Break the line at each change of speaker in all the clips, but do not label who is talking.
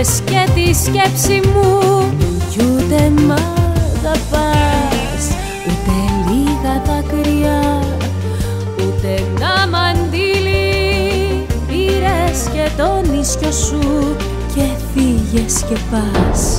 πήρες και τη σκέψη μου κι ούτε μ' αγαπάς, ούτε λίγα δάκρυα, ούτε ένα μαντίλι. Πήρες και τον ίσιο σου και φύγες και πας.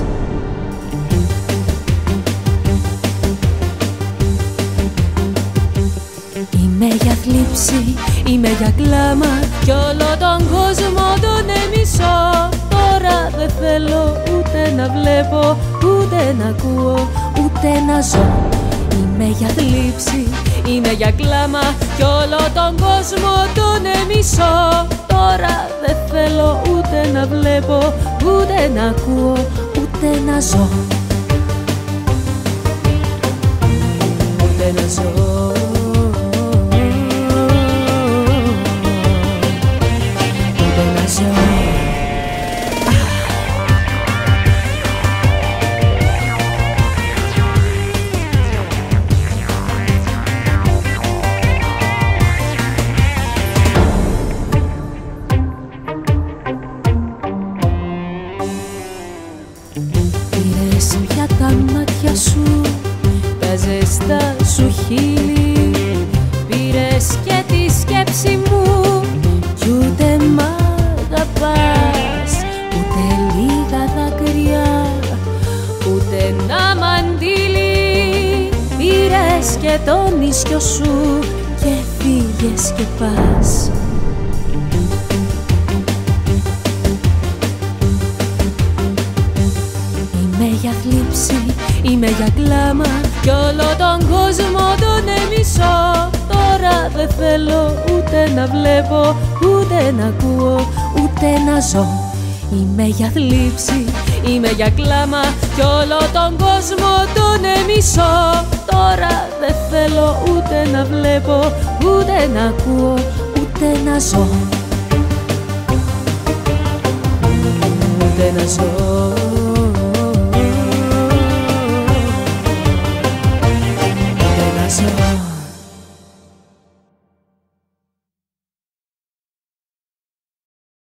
Είμαι για θλίψη, είμαι για κλάμα κι όλο τον κόσμο τον εμισώ. Τώρα δεν θέλω ούτε να βλέπω, ούτε να ακούω, ούτε να ζω. Είμαι για θλίψη, είμαι για κλάμα κι όλο τον κόσμο τον εμισώ. Τώρα δεν θέλω ούτε να βλέπω, ούτε να ακούω, ούτε να ζω. Ούτε να ζω. Πήρες πια τα μάτια σου, τα ζεστά σου χείλη. Πήρες και τη σκέψη μου κι ούτε μ' αγαπάς, ούτε λίγα δάκρυα, ούτε ένα μαντίλι. Πήρες και τον ίσιο σου και φύγες και πας. Είμαι για θλίψη, είμαι για κλάμα κι όλο τον κόσμο τον εμισώ. Τώρα δεν θέλω ούτε να βλέπω, ούτε να ακούω, ούτε να ζω. Είμαι για θλίψη, είμαι για κλάμα κι όλο τον κόσμο τον εμισώ. Τώρα δεν θέλω ούτε να βλέπω, ούτε να ακούω, ούτε να ζω. Ούτε να ζω.